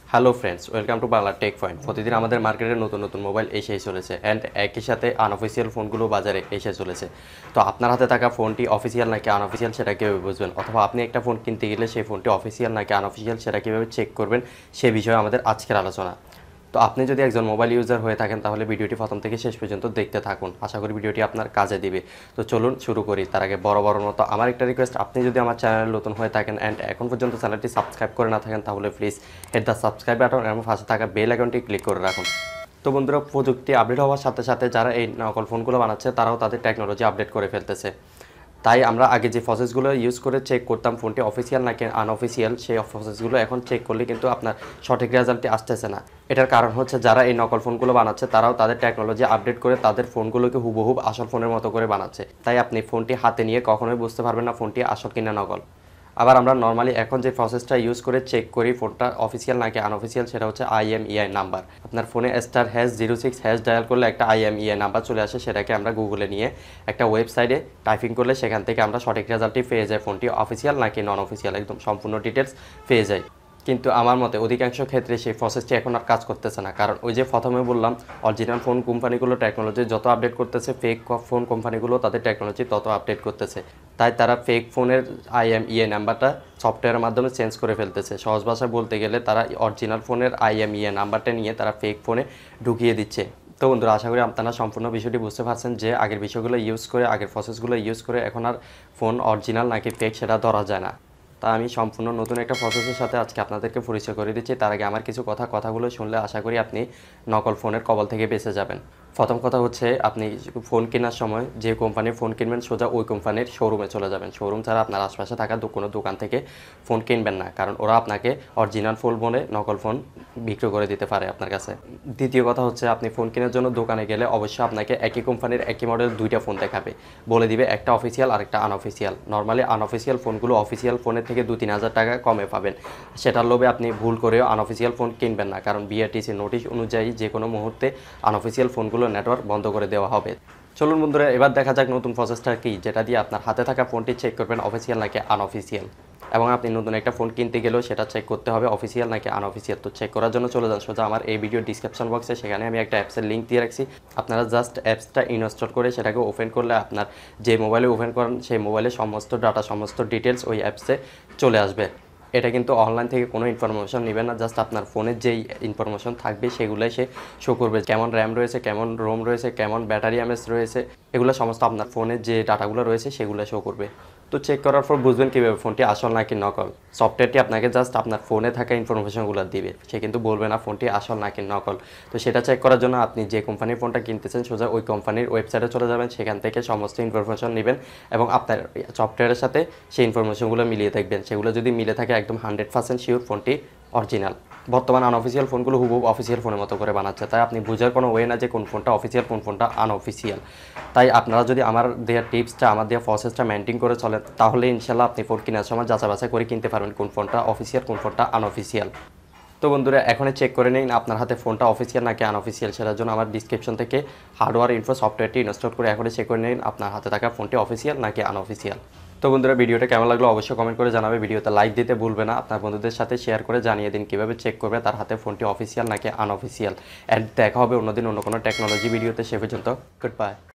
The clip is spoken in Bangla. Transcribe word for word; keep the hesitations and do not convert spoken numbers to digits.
Hello friends, welcome to Bangla tech point. প্রতিদিন আমাদের মার্কেটে নতুন নতুন মোবাইল এসেই চলেছে অ্যান্ড একই সাথে আনঅফিসিয়াল ফোনগুলো বাজারে এসে চলেছে। তো আপনার হাতে থাকা ফোনটি অফিসিয়াল নাকি আনঅফিসিয়াল সেটা কীভাবে বুঝবেন, অথবা আপনি একটা ফোন কিনতে গেলে সেই ফোনটি অফিসিয়াল নাকি আনঅফিসিয়াল সেটা কীভাবে চেক করবেন, সে বিষয়ে আমাদের আজকের আলোচনা। তো আপনি যদি একজন মোবাইল ইউজার হয়ে থাকেন তাহলে ভিডিওটি প্রথম থেকে শেষ পর্যন্ত দেখতে থাকুন, আশা করি ভিডিওটি আপনার কাজে দিবে। তো চলুন শুরু করি। তার আগে বড় বড় মতো আমার একটা রিকোয়েস্ট, আপনি যদি আমার চ্যানেল নতুন হয়ে থাকেন অ্যান্ড এখন পর্যন্ত চ্যানেলটি সাবস্ক্রাইব করে না থাকেন তাহলে please hit the subscribe button এবং পাশে থাকা বেল আইকনটি ক্লিক করে রাখুন। তো বন্ধুরা, প্রযুক্তি আপডেট হওয়ার সাথে সাথে যারা এই নকল ফোনগুলো বানাচ্ছে তারাও তাদের টেকনোলজি আপডেট করে ফেলতেছে। তাই আমরা আগে যে প্রসেসগুলো ইউজ করে চেক করতাম ফোনটি অফিসিয়াল নাকি আনঅফিসিয়াল, সেই প্রসেসগুলো এখন চেক করলে কিন্তু আপনার সঠিক রেজাল্টটি আসতেছে না। এটার কারণ হচ্ছে যারা এই নকল ফোনগুলো বানাচ্ছে তারাও তাদের টেকনোলজি আপডেট করে তাদের ফোনগুলোকে হুবহুব আসল ফোনের মতো করে বানাচ্ছে। তাই আপনি ফোনটি হাতে নিয়ে কখনোই বুঝতে পারবেন না ফোনটি আসল কিনা নকল। আবার আমরা নর্মালি এখন যে প্রসেসটা ইউজ করে চেক করি ফোনটা অফিসিয়াল নাকি আনঅফিসিয়াল, সেটা হচ্ছে আইএমইআই নাম্বার। আপনার ফোনে star hash zero six hash dial করলে একটা আইএমইআই নাম্বার চলে আসে, সেটাকে আমরা গুগলে নিয়ে একটা ওয়েবসাইটে টাইপিং করলে সেখান থেকে আমরা সঠিক রেজাল্টটি পেয়ে যাই, ফোনটি অফিসিয়াল নাকি নন অফিসিয়াল একদম সম্পূর্ণ ডিটেলস পেয়ে যাই। কিন্তু আমার মতে অধিকাংশ ক্ষেত্রে সেই প্রসেসটি এখন আর কাজ করতেছে না, কারণ ওই যে প্রথমে বললাম অরিজিনাল ফোন কোম্পানিগুলো টেকনোলজি যত আপডেট করতেছে, ফেক ফোন কোম্পানিগুলো তাদের টেকনোলজি তত আপডেট করতেছে। তাই তারা ফেক ফোনের আইএমইআই নাম্বারটা সফটওয়্যারের মাধ্যমে চেঞ্জ করে ফেলতেছে। সহজ ভাষায় বলতে গেলে তারা অরিজিনাল ফোনের আইএমইআই নাম্বারটা নিয়ে তারা ফেক ফোনে ঢুকিয়ে দিচ্ছে। তো বন্ধুরা, আশা করি আপনারা সম্পূর্ণ বিষয়টি বুঝতে পারছেন যে আগের বিষয়গুলো ইউজ করে আগের প্রসেসগুলো ইউজ করে এখন আর ফোন অরিজিনাল নাকি ফেক সেটা ধরা যায় না। তা আমি সম্পূর্ণ নতুন একটা প্রসেসের সাথে আজকে আপনাদেরকে পরিচয় করে দিচ্ছি। তার আগে আমার কিছু কথা কথাগুলো শুনলে আশা করি আপনি নকল ফোনের কবল থেকে বেঁচে যাবেন। প্রথম কথা হচ্ছে, আপনি ফোন কেনার সময় যে কোম্পানির ফোন কিনবেন সোজা ওই কোম্পানির শোরুমে চলে যাবেন। শোরুম ছাড়া আপনার আশপাশে থাকা কোনো দোকান থেকে ফোন কিনবেন না, কারণ ওরা আপনাকে অরিজিনাল ফোন বলে নকল ফোন বিক্রি করে দিতে পারে আপনার কাছে। দ্বিতীয় কথা হচ্ছে, আপনি ফোন কেনার জন্য দোকানে গেলে অবশ্যই আপনাকে একই কোম্পানির একই মডেল দুইটা ফোন দেখাবে, বলে দিবে একটা অফিসিয়াল আর একটা আনঅফিসিয়াল। নর্মালি আনঅফিসিয়াল ফোনগুলো অফিসিয়াল ফোনের থেকে দু তিন হাজার টাকা কমে পাবেন। সেটার লোভে আপনি ভুল করেও আনঅফিসিয়াল ফোন কিনবেন না, কারণ বিআরটিসি নোটিশ অনুযায়ী যে কোনো মুহূর্তে আনঅফিসিয়াল ফোনগুলো নেটওয়ার্ক বন্ধ করে দেওয়া হবে। চলুন বন্ধুরা, এবার দেখা যাক নতুন প্রসেসটা কি, যেটা দিয়ে আপনার হাতে থাকা ফোনটি চেক করবেন অফিসিয়াল নাকি আনঅফিসিয়াল। এবং আপনি নতুন একটা ফোন কিনতে গেলেও সেটা চেক করতে হবে অফিসিয়াল নাকি আনঅফিসিয়াল। তো চেক করার জন্য চলে যান সোজা আমার এই ভিডিও ডিসক্রিপশন বক্সে, সেখানে আমি একটা অ্যাপসের লিঙ্ক দিয়ে রাখছি। আপনারা জাস্ট অ্যাপসটা ইনস্টল করে সেটাকে ওপেন করলে আপনার যে মোবাইলে ওপেন করেন সেই মোবাইলে সমস্ত ডাটা সমস্ত ডিটেলস ওই অ্যাপসে চলে আসবে। এটা কিন্তু অনলাইন থেকে কোনো ইনফরমেশন নেবেন না, জাস্ট আপনার ফোনের যেই ইনফরমেশন থাকবে সেগুলোই সে শো করবে। কেমন র্যাম রয়েছে, কেমন রোম রয়েছে, কেমন ব্যাটারি এমএস রয়েছে, এগুলো সমস্ত আপনার ফোনের যে ডাটাগুলো রয়েছে সেগুলো শো করবে। তো চেক করার পর বুঝবেন কীভাবে ফোনটি আসল নাকি নকল। সফটওয়্যারটি আপনাকে জাস্ট আপনার ফোনে থাকা ইনফরমেশনগুলো দিবে, সে কিন্তু বলবে না ফোনটি আসল নাকি নকল। তো সেটা চেক করার জন্য আপনি যে কোম্পানির ফোনটা কিনতেছেন সোজা ওই কোম্পানির ওয়েবসাইটে চলে যাবেন, সেখান থেকে সমস্ত ইনফরমেশন নেবেন এবং আপনার সফটওয়্যারের সাথে সেই ইনফরমেশনগুলো মিলিয়ে দেখবেন। সেগুলো যদি মিলে থাকে একদম হান্ড্রেড পার্সেন্ট শিওর ফোনটি অরিজিনাল। বর্তমান আনঅফিসিয়াল ফোনগুলো হুবহু অফিসিয়াল ফোনের মতো করে বানাচ্ছে, তাই আপনি বোঝার কোনো ওয়ে না যে কোন ফোনটা অফিসিয়াল কোন ফোনটা আনঅফিসিয়াল। তাই আপনারা যদি আমার দেওয়া টিপসটা আমার দেওয়া প্রসেসটা মেনটেন করে চলেন তাহলে ইনশাল্লাহ আপনি ফোন কেনার সময় যাচাই বাছাই করে কিনতে পারবেন কোন ফোনটা অফিসিয়াল কোন ফোনটা আনঅফিসিয়াল। তো বন্ধুরা, এখনই চেক করে নিন আপনার হাতে ফোনটা অফিসিয়াল নাকি আনঅফিসিয়াল। সেটার জন্য আমার ডিসক্রিপশন থেকে হার্ডওয়্যার ইনফো সফটওয়্যারটি ইনস্টল করে এখনই চেক করে নিন আপনার হাতে থাকা ফোনটি অফিসিয়াল নাকি আনঅফিসিয়াল। তো বন্ধুরা, ভিডিওটা কেমন লাগলো অবশ্যই কমেন্ট করে জানাবে। ভিডিওতে লাইক দিতে ভুলবে না। আপনার বন্ধুদের সাথে শেয়ার করে জানিয়ে দিন কীভাবে চেক করবে তার হাতে ফোনটি অফিসিয়াল নাকি আনঅফিসিয়াল। অ্যান্ড দেখা হবে অন্যদিন অন্য কোনো টেকনোলজি ভিডিওতে। সে পর্যন্ত গুড বাই।